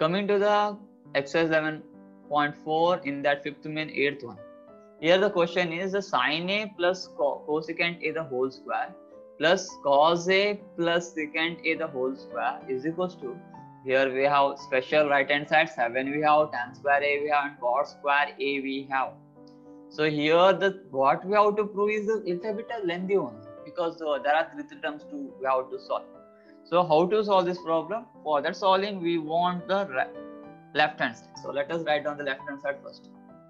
Coming to the exercise 11.4 in that fifth main eighth one. Here the question is the sin A plus cosecant A the whole square plus cos A plus secant A the whole square is equals to, here we have special right hand side 7 we have, tan square A we have, and cos square A we have. So here the what we have to prove is a little bit lengthy one, because there are three terms we have to solve. So how to solve this problem? For that solving we want the left hand side. So let us write down the left hand side first.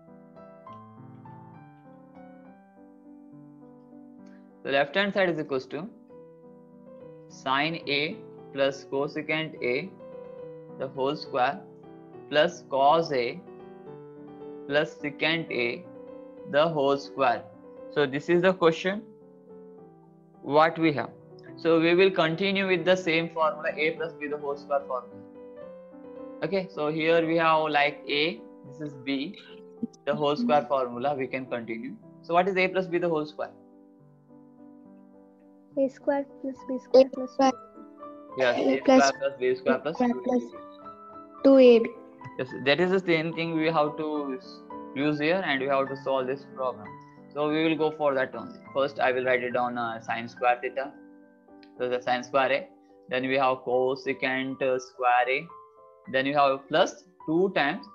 The left hand side is equals to sin A plus cosecant A the whole square plus cos A plus secant A the whole square. So this is the question what we have. So we will continue with the same formula, A plus B the whole square formula. Okay, so here we have like A, this is B, the whole square formula, we can continue. So what is A plus B the whole square? A square plus B square plus 2. Yes, A square plus B square plus 2AB. Yes, that is the same thing we have to use here, and we have to solve this problem. So we will go for that only. First I will write it down sin square theta. So the sin square A. Then we have cosecant square A. Then you have plus 2 times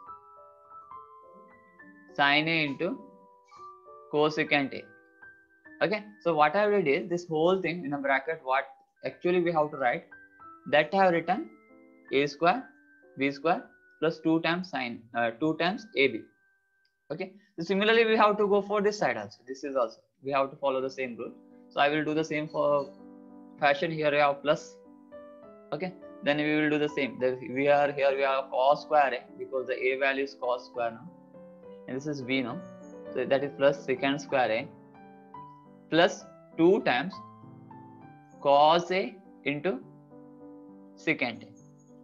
sin A into cosecant A. Okay, so what I did is this whole thing in a bracket, what actually we have to write, that I have written A square B square plus 2 times sin 2 times AB. Okay, so similarly we have to go for this side also. This is also we have to follow the same rule. So I will do the same for fashion. Here we have plus. Okay, then we will do the same. We have cos square A, because the A value is cos square now, and this is B now. So that is plus secant square A plus 2 times cos A into secant A.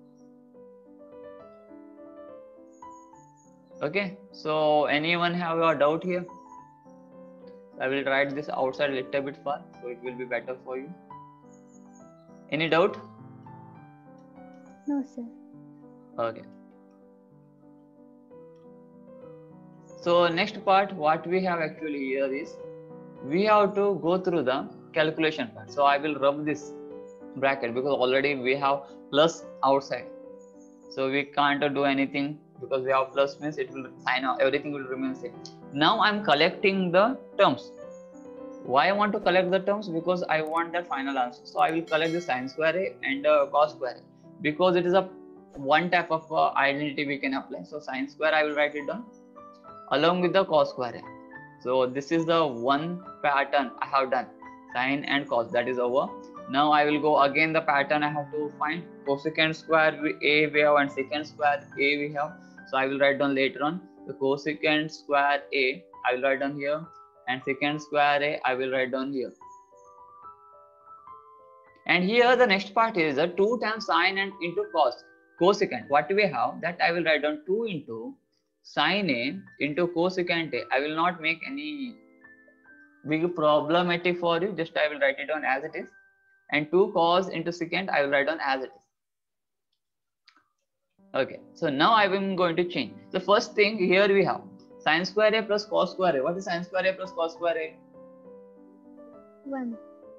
Okay, so anyone have a doubt here? I will write this outside a little bit far, so it will be better for you. Any doubt? No, sir. Okay. So next part, what we have actually here is, we have to go through the calculation part. So I will rub this bracket, because already we have plus outside. So we can't do anything, because we have plus means it will sign out, everything will remain same. Now I'm collecting the terms. Why I want to collect the terms? Because I want that final answer. So I will collect the sin square A and cos square A, because it is a one type of identity we can apply. So sin square I will write it down along with the cos square A. So this is the one pattern I have done, sin and cos, that is over. Now I will go again the pattern I have to find. Cosecant square A we have and secant square A we have. So I will write down later on the cosecant square A I will write down here, and secant square A I will write down here. And here the next part is the 2 times sin and into cosecant. What do we have? That I will write down 2 into sin A into cosecant A. I will not make any big problematic for you, just I will write it down as it is. And 2 cos into secant I will write down as it is. Okay, so now I am going to change. The first thing here we have sin square A plus cos square A. What is sin square A plus cos square A? 1.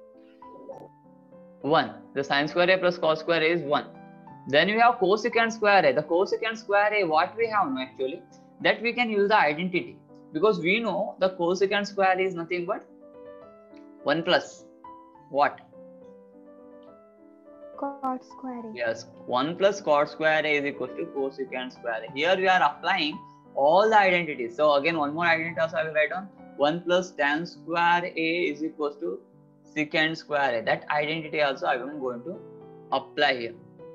1. The sin square A plus cos square A is 1. Then we have cosecant square A. The cosecant square A, what we have now actually, that we can use the identity, because we know the cosecant square is nothing but 1 plus what? Cot square A. Yes, 1 plus cot square A is equal to cosecant square A. Here we are applying all the identities. So again one more identity also I will write down, 1 plus tan square A is equal to secant square A. That identity also I am going to apply here.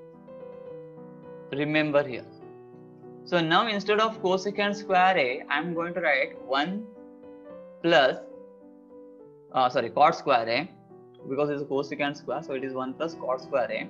Remember here. So now instead of cosecant square A, I am going to write 1 plus cot square A, because it is a cosecant square, so it is 1 plus cot square A.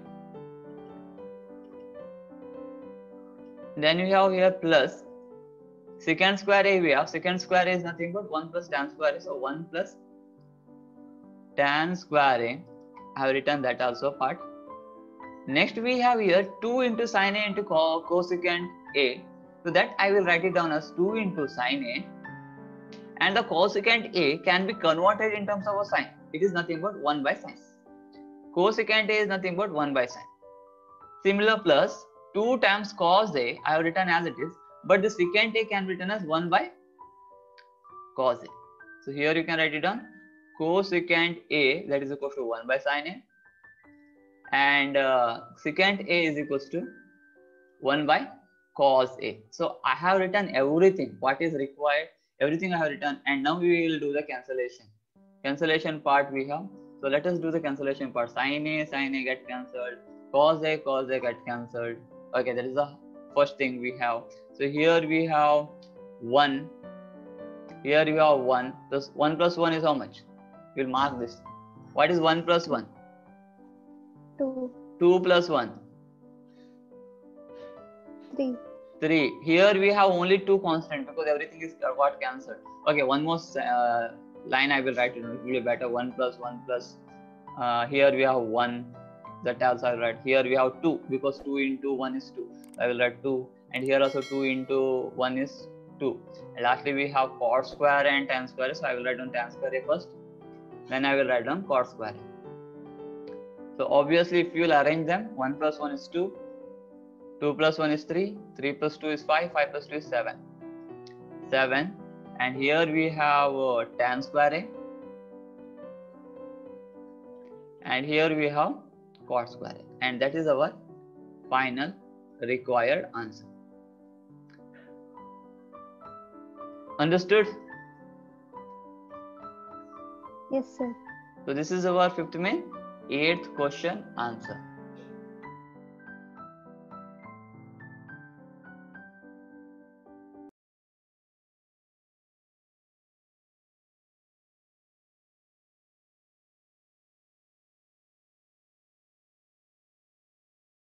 Then we have here plus secant square A. We have secant square A is nothing but 1 plus tan square A, so 1 plus tan square A. I have written that also part. Next we have here 2 into sine A into cosecant A. So that I will write it down as 2 into sine A, and the cosecant A can be converted in terms of a sine. It is nothing but 1 by sine. Cosecant A is nothing but 1 by sine. Similar plus 2 times cos A, I have written as it is, but the secant A can be written as 1 by cos A. So here you can write it down, cosecant A, that is equal to 1 by sine A, and secant A is equals to 1 by cos A. So I have written everything what is required, everything I have written, and now we will do the cancellation. Cancellation part we have. So let us do the cancellation part. Sin A get cancelled, cos A get cancelled. Okay, that is the first thing we have. So here we have 1. Here we have 1. Plus 1 plus 1 is how much? We'll mark this. What is 1 plus 1? 2. 2 plus 1? 3. 3. Here we have only 2 constant because everything is got cancelled. Okay, one more line I will write. It will be better. 1 plus 1 plus. Here we have 1. That also I will write. Here we have 2 because 2 into 1 is 2. I will write 2. And here also 2 into 1 is 2. And lastly we have cos square and tan square. So I will write down tan square first. Then I will write down cos square. So obviously if you will arrange them, 1 plus 1 is 2. 2 plus 1 is 3, 3 plus 2 is 5, 5 plus 2 is 7. 7. And here we have tan square A. And here we have cos square A. And that is our final required answer. Understood? Yes, sir. So this is our 5th main 8th question answer.